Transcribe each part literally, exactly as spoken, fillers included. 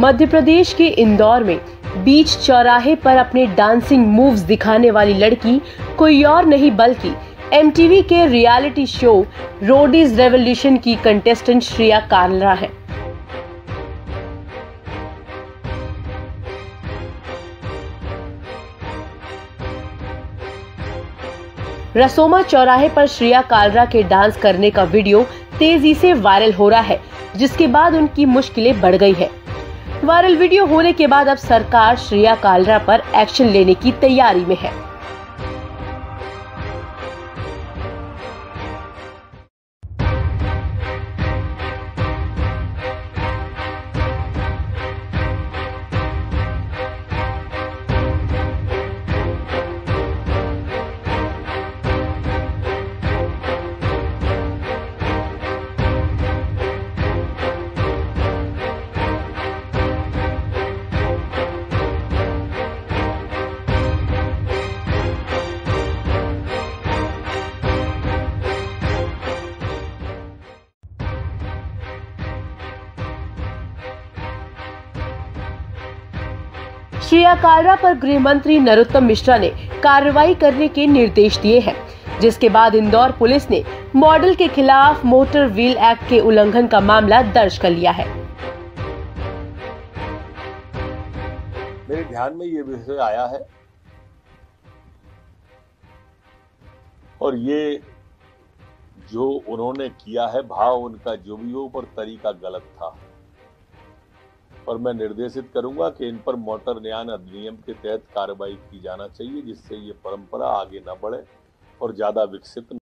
मध्य प्रदेश के इंदौर में बीच चौराहे पर अपने डांसिंग मूव्स दिखाने वाली लड़की कोई और नहीं बल्कि एम टी वी के रियलिटी शो रोडीज रेवोल्यूशन की कंटेस्टेंट श्रेया कालरा है। रसोमा चौराहे पर श्रेया कालरा के डांस करने का वीडियो तेजी से वायरल हो रहा है, जिसके बाद उनकी मुश्किलें बढ़ गई है। वायरल वीडियो होने के बाद अब सरकार श्रेया कालरा पर एक्शन लेने की तैयारी में है। श्रेया कालरा पर गृह मंत्री नरोत्तम मिश्रा ने कार्रवाई करने के निर्देश दिए हैं, जिसके बाद इंदौर पुलिस ने मॉडल के खिलाफ मोटर व्हील एक्ट के उल्लंघन का मामला दर्ज कर लिया है। मेरे ध्यान में ये विषय आया है और ये जो उन्होंने किया है, भाव उनका जो भी हो, पर तरीका गलत था और मैं निर्देशित करूंगा कि इन पर मोटर न्याय अधिनियम के तहत कार्रवाई की जाना चाहिए, जिससे ये परंपरा आगे न बढ़े और ज्यादा विकसित न।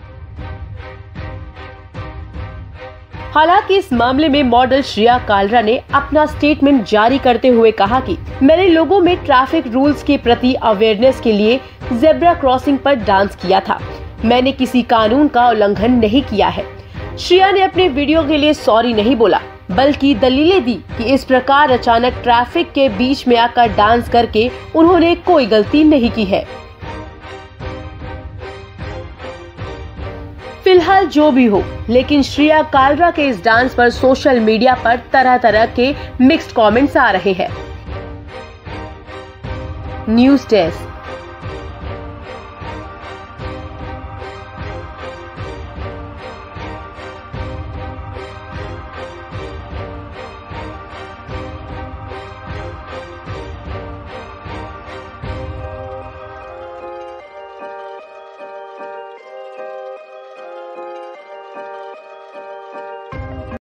हालांकि इस मामले में मॉडल श्रेया कालरा ने अपना स्टेटमेंट जारी करते हुए कहा कि मैंने लोगों में ट्रैफिक रूल्स के प्रति अवेयरनेस के लिए जेब्रा क्रॉसिंग पर डांस किया था। मैंने किसी कानून का उल्लंघन नहीं किया है। श्रेया ने अपने वीडियो के लिए सॉरी नहीं बोला, बल्कि दलीलें दी कि इस प्रकार अचानक ट्रैफिक के बीच में आकर डांस करके उन्होंने कोई गलती नहीं की है। फिलहाल जो भी हो, लेकिन श्रेया कालरा के इस डांस पर सोशल मीडिया पर तरह तरह के मिक्स्ड कमेंट्स आ रहे हैं। News desk.